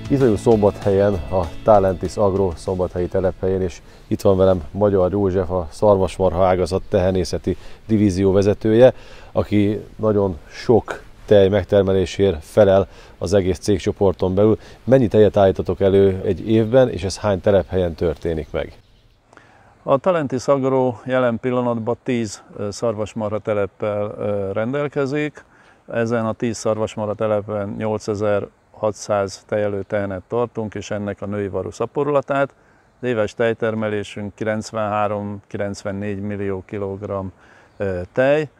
Itt vagyunk Szombathelyen, a Talentis Agro szombathelyi telephelyén, és itt van velem Magyar József, a szarvasmarha ágazat tehenészeti divízió vezetője, aki nagyon sok tej megtermelésért felel az egész cégcsoporton belül. Mennyi tejet állítatok elő egy évben, és ez hány telephelyen történik meg? A Talentis Agro jelen pillanatban 10 szarvasmarha teleppel rendelkezik. Ezen a 10 szarvasmarha telepen 8600 tejelő tehenet tartunk, és ennek a női varu szaporulatát. Az éves tejtermelésünk 93-94 millió kilogramm tej,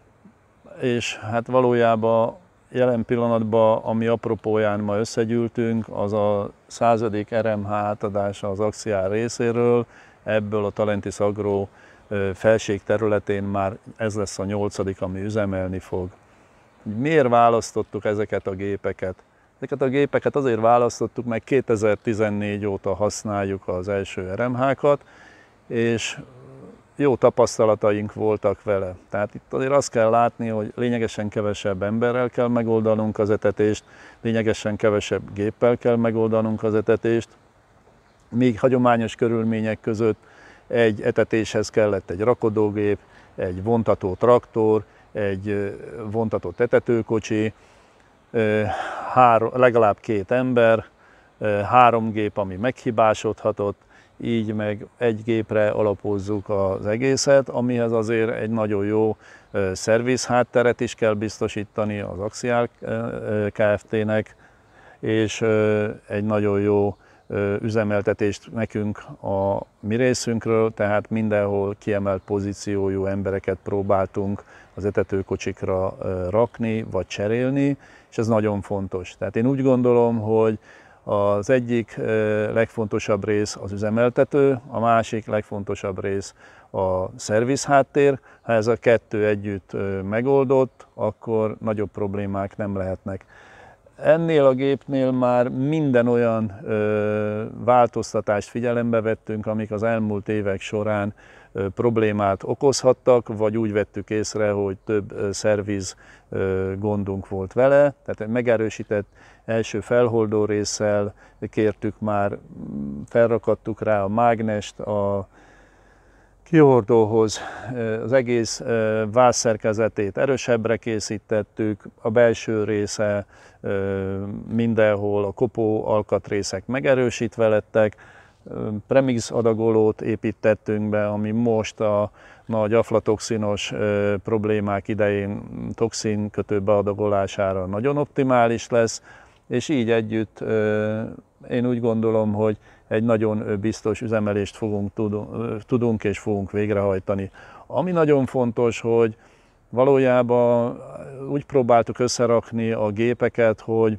és hát valójában jelen pillanatban, ami apropóján ma összegyűltünk, az a 100. RMH átadása az Axiár részéről. Ebből a Talentis Agro felség területén már ez lesz a 8., ami üzemelni fog. Miért választottuk ezeket a gépeket? Ezeket a gépeket azért választottuk, mert 2014 óta használjuk az első RMH-kat, és jó tapasztalataink voltak vele. Tehát itt azért azt kell látni, hogy lényegesen kevesebb emberrel kell megoldanunk az etetést, lényegesen kevesebb géppel kell megoldanunk az etetést. Még hagyományos körülmények között egy etetéshez kellett egy rakodógép, egy vontató traktor, egy vontató etetőkocsi, legalább 2 ember, 3 gép, ami meghibásodhatott, így meg egy gépre alapozzuk az egészet, amihez azért egy nagyon jó szerviz hátteret is kell biztosítani az Axiár Kft-nek, és egy nagyon jó üzemeltetést nekünk a mi részünkről, tehát mindenhol kiemelt pozíciójú embereket próbáltunk az etetőkocsikra rakni vagy cserélni, és ez nagyon fontos. Tehát én úgy gondolom, hogy az egyik legfontosabb rész az üzemeltető, a másik legfontosabb rész a szerviz háttér. Ha ez a kettő együtt megoldott, akkor nagyobb problémák nem lehetnek. Ennél a gépnél már minden olyan változtatást figyelembe vettünk, amik az elmúlt évek során problémát okozhattak, vagy úgy vettük észre, hogy több szerviz gondunk volt vele. Tehát megerősített első felholdó résszel kértük már, felrakadtuk rá a mágnest a kihordóhoz, az egész vászszerkezetét erősebbre készítettük, a belső része mindenhol a kopó alkatrészek megerősítve lettek, premix adagolót építettünk be, ami most a nagy aflatoxinos problémák idején toxinkötő beadagolására nagyon optimális lesz, és így együtt én úgy gondolom, hogy egy nagyon biztos üzemelést tudunk és fogunk végrehajtani. Ami nagyon fontos, hogy valójában úgy próbáltuk összerakni a gépeket, hogy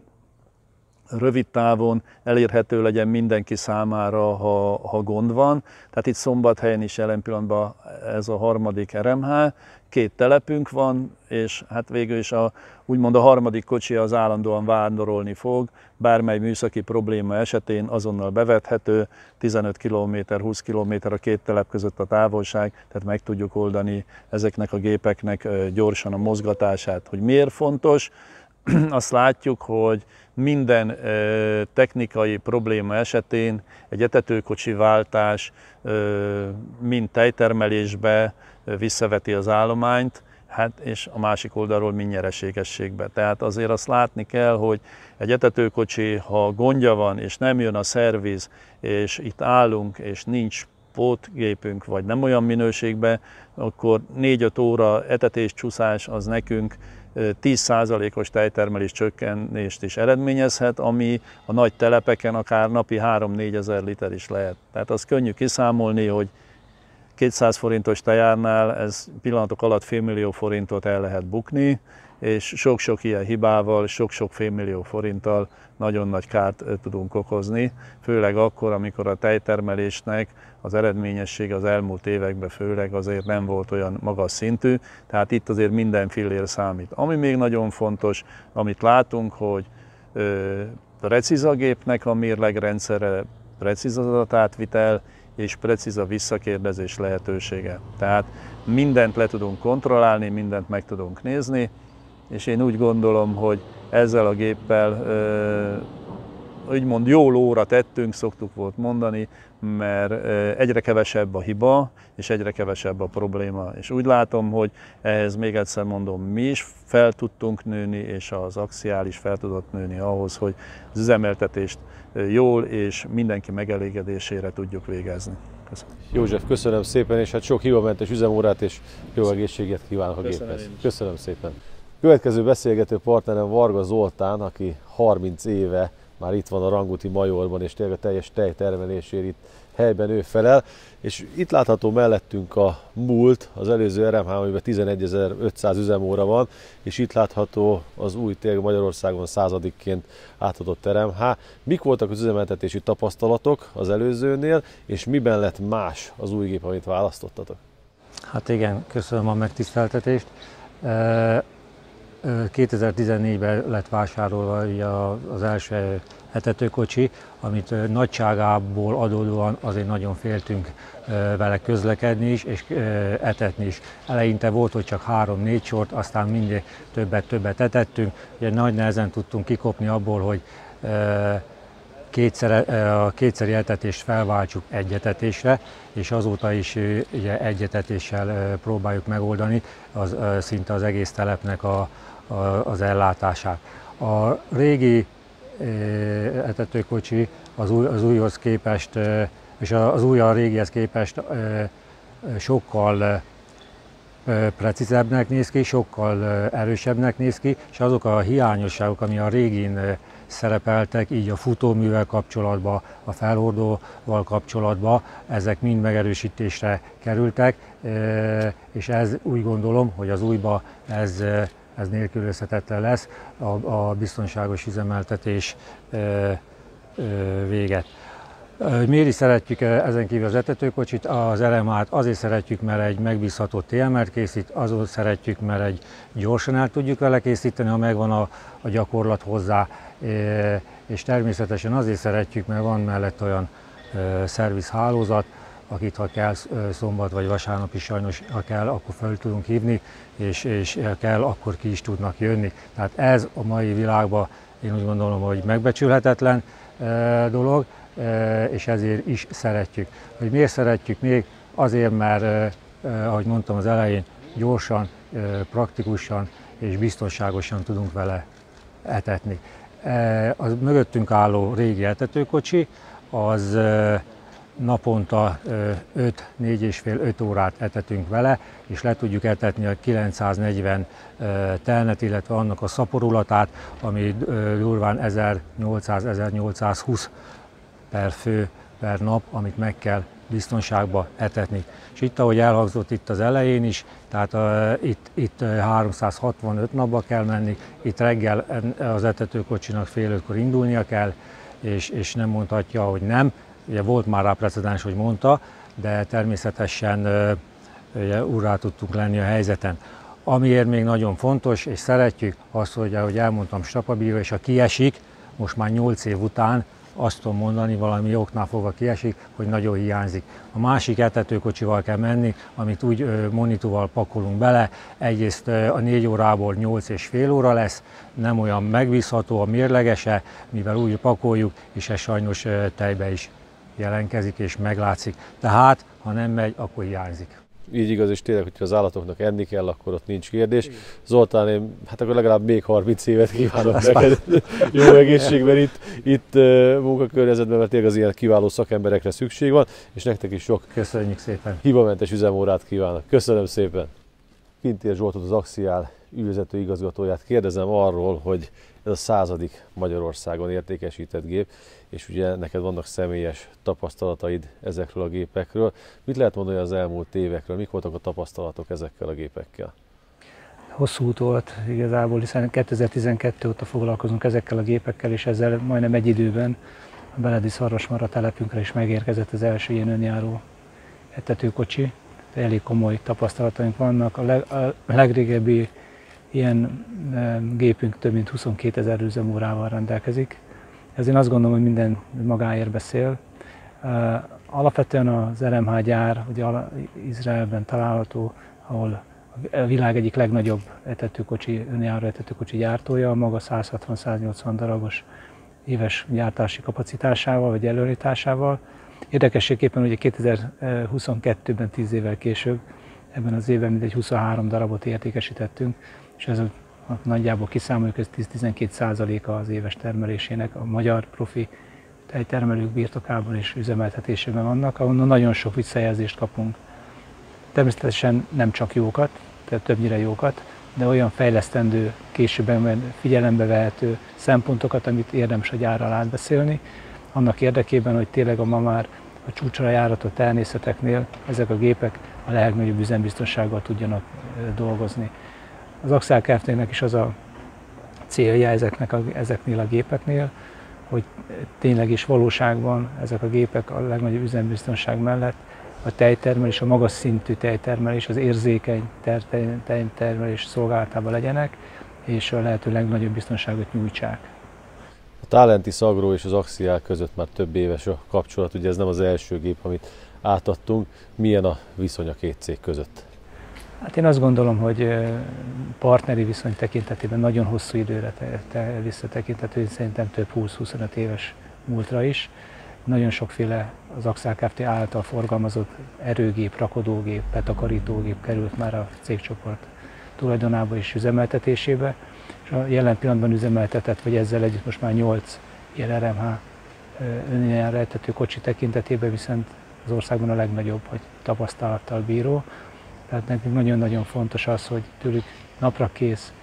rövid távon elérhető legyen mindenki számára, ha gond van. Tehát itt Szombathelyen is jelen pillanatban ez a 3. RMH, 2 telepünk van, és hát végül is úgymond a 3. kocsi az állandóan vándorolni fog, bármely műszaki probléma esetén azonnal bevethető, 15 km, 20 km a 2 telep között a távolság, tehát meg tudjuk oldani ezeknek a gépeknek gyorsan a mozgatását. Hogy miért fontos? Azt látjuk, hogy minden technikai probléma esetén egy etetőkocsi váltás mind tejtermelésbe visszaveti az állományt, hát és a másik oldalról mind nyereségességbe. Tehát azért azt látni kell, hogy egy etetőkocsi, ha gondja van és nem jön a szerviz, és itt állunk és nincs pótgépünk, vagy nem olyan minőségben, akkor 4-5 óra etetéscsúszás az nekünk 10%-os tejtermelés csökkenést is eredményezhet, ami a nagy telepeken akár napi 3-4 ezer liter is lehet. Tehát az könnyű kiszámolni, hogy 200 forintos tejárnál ez pillanatok alatt félmillió forintot el lehet bukni, és sok-sok ilyen hibával, sok-sok félmillió forinttal nagyon nagy kárt tudunk okozni, főleg akkor, amikor a tejtermelésnek az eredményessége az elmúlt években főleg azért nem volt olyan magas szintű, tehát itt azért minden fillér számít. Ami még nagyon fontos, amit látunk, hogy precíz a gépnek a mérlegrendszere, precíz az adatátvitel, és precíz a visszakérdezés lehetősége. Tehát mindent le tudunk kontrollálni, mindent meg tudunk nézni, és én úgy gondolom, hogy ezzel a géppel úgymond jó lóra tettünk, szoktuk volt mondani, mert egyre kevesebb a hiba, és egyre kevesebb a probléma. És úgy látom, hogy ehhez még egyszer mondom, mi is fel tudtunk nőni, és az Axial is fel tudott nőni ahhoz, hogy az üzemeltetést jól és mindenki megelégedésére tudjuk végezni. Köszönöm. József, köszönöm szépen, és hát sok hibamentes üzemórát és jó egészséget kívánok a géphez. Köszönöm szépen. Következő beszélgető partnerem Varga Zoltán, aki 30 éve már itt van a Rangúti Majorban, és tényleg a teljes tejtermelésért itt helyben ő felel. És itt látható mellettünk a múlt, az előző RM3, amiben 11.500 üzemóra van, és itt látható az új, tényleg Magyarországon századikként átadott RM3. Mik voltak az üzemeltetési tapasztalatok az előzőnél, és miben lett más az új gép, amit választottatok? Hát igen, köszönöm a megtiszteltetést. 2014-ben lett vásárolva az első etetőkocsi, amit nagyságából adódóan azért nagyon féltünk vele közlekedni is, és etetni is. Eleinte volt, hogy csak 3-4 sort, aztán mindig többet etettünk. Ugye nagy nehezen tudtunk kikopni abból, hogy a kétszeri etetést felváltsuk egy etetésre, és azóta is ugye egy etetéssel próbáljuk megoldani szinte az egész telepnek az ellátását. A régi etetőkocsi az újhoz képest, és az új a régihez képest sokkal precízebbnek néz ki, sokkal erősebbnek néz ki, és azok a hiányosságok, ami a régin szerepeltek, így a futóművel kapcsolatban, a felhordóval kapcsolatban, ezek mind megerősítésre kerültek, és ez úgy gondolom, hogy az újba ez nélkülözhetetlen lesz a biztonságos üzemeltetés véget. Miért is szeretjük ezen kívül az etetőkocsit, az RM3-t? Azért szeretjük, mert egy megbízható TMR-t készít, azért szeretjük, mert egy gyorsan el tudjuk vele készíteni, ha megvan a gyakorlat hozzá, és természetesen azért szeretjük, mert van mellett olyan szervizhálózat, akit ha kell szombat vagy vasárnap is sajnos, ha kell, akkor fel tudunk hívni, és ha kell, akkor ki is tudnak jönni. Tehát ez a mai világban én úgy gondolom, hogy megbecsülhetetlen dolog, és ezért is szeretjük. Hogy miért szeretjük még? Azért, mert ahogy mondtam az elején, gyorsan, praktikusan és biztonságosan tudunk vele etetni. Az mögöttünk álló régi etetőkocsi, az naponta 4,5-5 órát etetünk vele, és le tudjuk etetni a 940 telnet, illetve annak a szaporulatát, ami durván 1800-1820 per fő per nap, amit meg kell biztonságba etetni. És itt, ahogy elhangzott itt az elején is, tehát itt 365 napba kell menni, itt reggel az etetőkocsinak fél 5-kor indulnia kell, és nem mondhatja, hogy nem. Ugye volt már rá precedens, hogy mondta, de természetesen ugye, urrá tudtunk lenni a helyzeten. Amiért még nagyon fontos, és szeretjük azt, hogy ahogy elmondtam, strapabíró, és ha kiesik, most már 8 év után, azt tudom mondani, valami oknál fogva kiesik, hogy nagyon hiányzik. A másik etetőkocsival kell menni, amit úgy monitúval pakolunk bele, egyrészt a 4 órából 8,5 óra lesz, nem olyan megbízható a mérlegese, mivel úgy pakoljuk, és ez sajnos tejbe is jelenkezik és meglátszik. Tehát, ha nem megy, akkor hiányzik. Így igaz, és tényleg, hogyha az állatoknak enni kell, akkor ott nincs kérdés. Zoltán, én hát akkor legalább még 30 évet kívánok neked jó egészségben itt munkakörnyezetben, mert tényleg az ilyen kiváló szakemberekre szükség van, és nektek is sok köszönjük szépen. Hibamentes üzemórát kívánok. Köszönöm szépen. Pintér Zsoltot, az Axial ügyvezető igazgatóját kérdezem arról, hogy ez a 100. Magyarországon értékesített gép, és ugye neked vannak személyes tapasztalataid ezekről a gépekről. Mit lehet mondani az elmúlt évekről? Mik voltak a tapasztalatok ezekkel a gépekkel? Hosszú út volt igazából, hiszen 2012 óta foglalkozunk ezekkel a gépekkel, és ezzel majdnem egy időben a Beledi Szarvasmarha telepünkre is megérkezett az első ilyen önjáró etetőkocsi. Elég komoly tapasztalataink vannak. A legrégebbi ilyen gépünk több mint 22 000 üzemórával rendelkezik. Ezért azt gondolom, hogy minden magáért beszél. Alapvetően az RM3 gyár, ugye Izraelben található, ahol a világ egyik legnagyobb etetőkocsi, önjáró etetőkocsi gyártója, maga 160-180 darabos éves gyártási kapacitásával vagy előállításával. Érdekességképpen ugye 2022-ben 10 évvel később, ebben az évben mindegy 23 darabot értékesítettünk, és ez nagyjából kiszámoljuk, ez 10-12%-a az éves termelésének a magyar profi tejtermelők birtokában és üzemeltetésében vannak, ahonnan nagyon sok visszajelzést kapunk. Természetesen nem csak jókat, tehát többnyire jókat, de olyan fejlesztendő, későbben figyelembe vehető szempontokat, amit érdemes a gyárral átbeszélni, annak érdekében, hogy tényleg ma már a csúcsra járatott tehenészeteknél ezek a gépek a legnagyobb üzembiztonsággal tudjanak dolgozni. Az Axial Kft-nek is az a célja ezeknél a gépeknél, hogy tényleg is valóságban ezek a gépek a legnagyobb üzembiztonság mellett a tejtermelés, a magas szintű tejtermelés, az érzékeny tejtermelés szolgálatában legyenek, és a lehető legnagyobb biztonságot nyújtsák. A Talentis Agro és az Axial között már több éves a kapcsolat, ugye ez nem az első gép, amit átadtunk. Milyen a viszony a két cég között? Hát én azt gondolom, hogy partneri viszony tekintetében nagyon hosszú időre visszatekintető, szerintem több 20-25 éves múltra is. Nagyon sokféle az Axial Kft. Által forgalmazott erőgép, rakodógép, betakarítógép került már a cégcsoport tulajdonába és üzemeltetésébe. És a jelen pillanatban üzemeltetett, vagy ezzel együtt most már 8 ilyen RMH önélejára etető kocsi tekintetében viszont az országban a legnagyobb, hogy tapasztalattal bíró. Tehát nekünk nagyon-nagyon fontos az, hogy tőlük naprakész,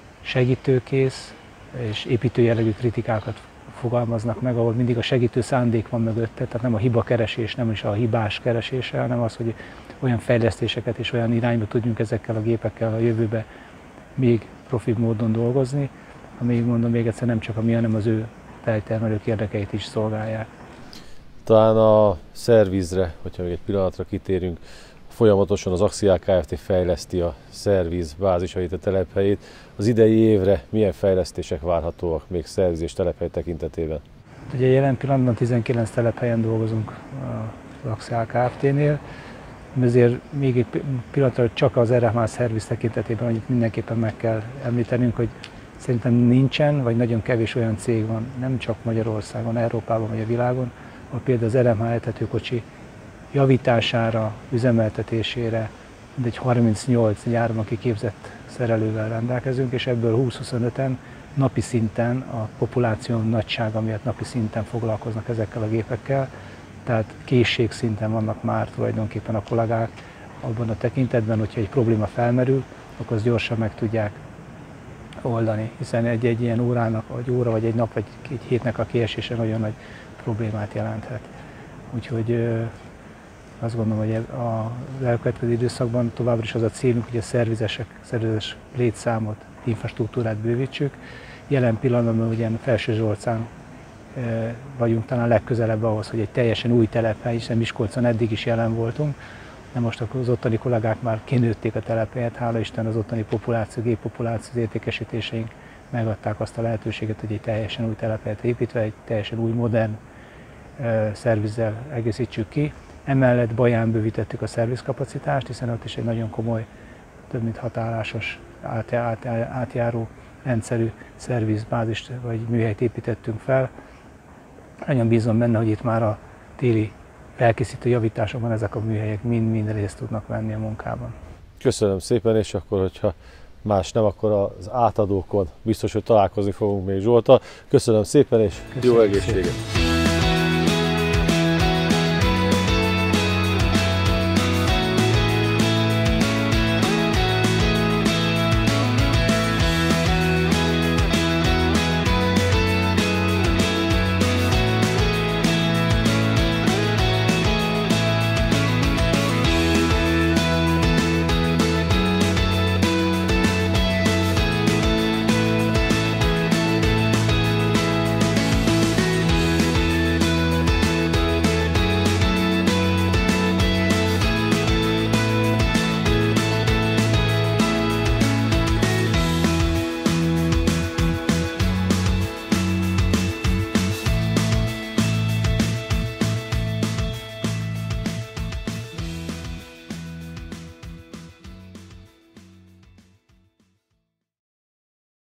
segítőkész és építőjellegű kritikákat fogalmaznak meg, ahol mindig a segítő szándék van mögötte, tehát nem a hibakeresés, nem is a hibás keresése, hanem az, hogy olyan fejlesztéseket és olyan irányba tudjunk ezekkel a gépekkel a jövőbe még profibb módon dolgozni, amíg mondom még egyszer nem csak a mi, hanem az ő tejtermelők érdekeit is szolgálják. Talán a szervizre, hogyha még egy pillanatra kitérünk, folyamatosan az Axial Kft. Fejleszti a szerviz bázisait, a telephelyét. Az idei évre milyen fejlesztések várhatóak még szerviz és telephely tekintetében? Ugye jelen pillanatban 19 telephelyen dolgozunk az Axial Kft-nél, ezért még egy pillanatra csak az RMH szerviz tekintetében, hogy mindenképpen meg kell említenünk, hogy szerintem nincsen, vagy nagyon kevés olyan cég van, nem csak Magyarországon, Európában vagy a világon, ahol például az RMH etetőkocsi javítására, üzemeltetésére mindegy 38 nyárban kiképzett szerelővel rendelkezünk, és ebből 20-25-en napi szinten, a populáció nagysága miatt napi szinten foglalkoznak ezekkel a gépekkel, tehát készségszinten vannak már tulajdonképpen a kollégák abban a tekintetben, hogyha egy probléma felmerül, akkor azt gyorsan meg tudják oldani, hiszen egy ilyen órának, vagy óra, vagy egy nap, vagy egy hétnek a kiesése nagyon nagy problémát jelenthet. Úgyhogy azt gondolom, hogy az elkövetkező időszakban továbbra is az a célunk, hogy a szervizes létszámot, infrastruktúrát bővítsük. Jelen pillanatban ugyan Felsőzsolcán vagyunk talán legközelebb ahhoz, hogy egy teljesen új telephely, hiszen Miskolcon eddig is jelen voltunk, de most az ottani kollégák már kinőtték a telephelyet, hála Isten az ottani populáció, géppopuláció értékesítéseink megadták azt a lehetőséget, hogy egy teljesen új telephelyet építve, egy teljesen új, modern szervizzel egészítsük ki. Emellett Baján bővítettük a szervizkapacitást, hiszen ott is egy nagyon komoly, több mint 6 állásos átjáró rendszerű szervizbázist vagy műhelyt építettünk fel. Nagyon bízom benne, hogy itt már a téli felkészítő javításokban ezek a műhelyek mind részt tudnak venni a munkában. Köszönöm szépen, és akkor, hogyha más nem, akkor az átadókon biztos, hogy találkozni fogunk még Zsolttal. Köszönöm szépen, és jó egészséget!